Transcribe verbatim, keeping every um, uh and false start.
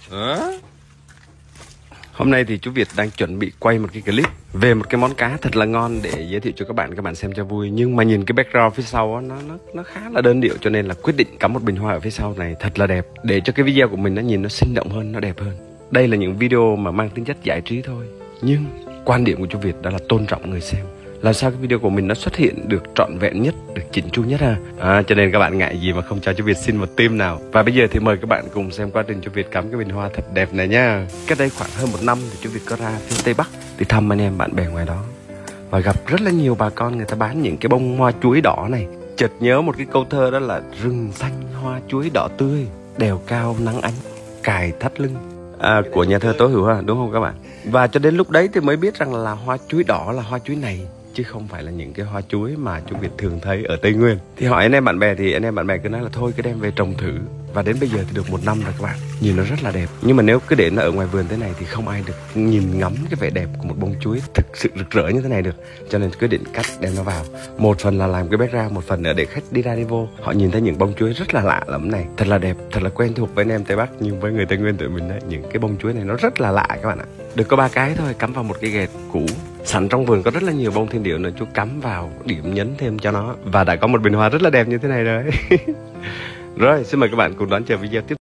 Hả? Hôm nay thì chú Việt đang chuẩn bị quay một cái clip về một cái món cá thật là ngon để giới thiệu cho các bạn các bạn xem cho vui. Nhưng mà nhìn cái background phía sau đó, nó nó nó khá là đơn điệu, cho nên là quyết định cắm một bình hoa ở phía sau này thật là đẹp để cho cái video của mình nó nhìn nó sinh động hơn, nó đẹp hơn. Đây là những video mà mang tính chất giải trí thôi, nhưng quan điểm của chú Việt đó là tôn trọng người xem. Làm sao cái video của mình nó xuất hiện được trọn vẹn nhất, được chỉnh chu nhất ha. À, cho nên các bạn ngại gì mà không cho chú Việt xin một tim nào. Và bây giờ thì mời các bạn cùng xem quá trình chú Việt cắm cái bình hoa thật đẹp này nha. Cách đây khoảng hơn một năm thì chú Việt có ra phía Tây Bắc đi thăm anh em bạn bè ngoài đó, và gặp rất là nhiều bà con người ta bán những cái bông hoa chuối đỏ này. Chợt nhớ một cái câu thơ đó là rừng xanh hoa chuối đỏ tươi, đèo cao nắng ánh, cài thắt lưng. À, của nhà thơ Tố Hữu ha, đúng không các bạn? Và cho đến lúc đấy thì mới biết rằng là hoa chuối đỏ là hoa chuối này, chứ không phải là những cái hoa chuối mà chú Việt thường thấy ở Tây Nguyên. Thì hỏi anh em bạn bè thì anh em bạn bè cứ nói là thôi cứ đem về trồng thử. Và đến bây giờ thì được một năm rồi các bạn. Nhìn nó rất là đẹp. Nhưng mà nếu cứ để nó ở ngoài vườn thế này thì không ai được nhìn ngắm cái vẻ đẹp của một bông chuối thực sự rực rỡ như thế này được. Cho nên quyết định cắt đem nó vào. Một phần là làm cái background, một phần nữa để khách đi ra đi vô họ nhìn thấy những bông chuối rất là lạ lẫm này, thật là đẹp, thật là quen thuộc với anh em Tây Bắc. Nhưng với người Tây Nguyên tụi mình đấy, những cái bông chuối này nó rất là lạ các bạn ạ. Được có ba cái thôi, cắm vào một cái ghẹt cũ. Sẵn trong vườn có rất là nhiều bông thiên điệu nữa, chú cắm vào điểm nhấn thêm cho nó. Và đã có một bình hoa rất là đẹp như thế này rồi. Rồi, xin mời các bạn cùng đón chờ video tiếp.